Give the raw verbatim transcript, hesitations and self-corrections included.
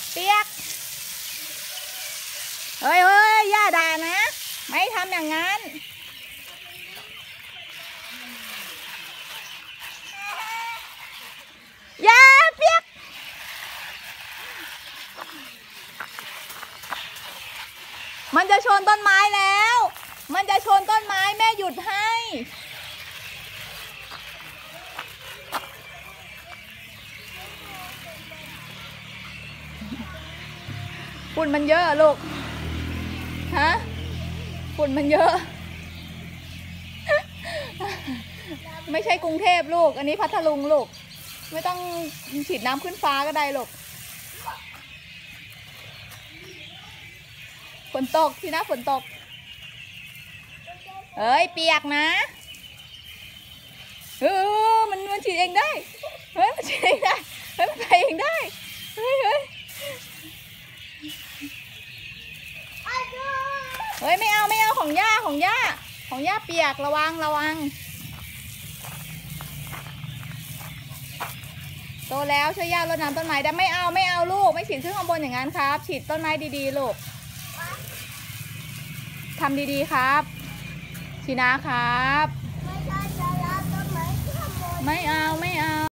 เปียกเฮ้ยเฮ้ยย่าด่านะไม่ทำอย่างนั้นย่าเปียกมันจะชนต้นไม้แล้วมันจะชนต้นไม้แม่หยุดให้ฝุ่นมันเยอะลูกฮะฝุ่นมันเยอะไม่ใช่กรุงเทพลูกอันนี้พัทลุงลูกไม่ต้องฉีดน้ำขึ้นฟ้าก็ได้ลูกฝนตกที่นะฝนตกเอ้ยเปียกนะเออมันมันฉีดเองได้เฮ้ยมันฉีดเองได้เฮ้ยมันไปเองได้เฮ้ยเฮ้ยเฮ้ยไม่เอาไม่เอาของย่าของย่าของย่าเปียกระวังระวังโตแล้วช่วยย่ารดน้ำต้นไม้ได้ไม่เอาไม่เอาลูกไม่ฉีดขึ้นข้างบนอย่างนั้นครับฉีดต้นไม้ดีๆลูกทำดีๆครับชีนะครับไม่เอาไม่เอา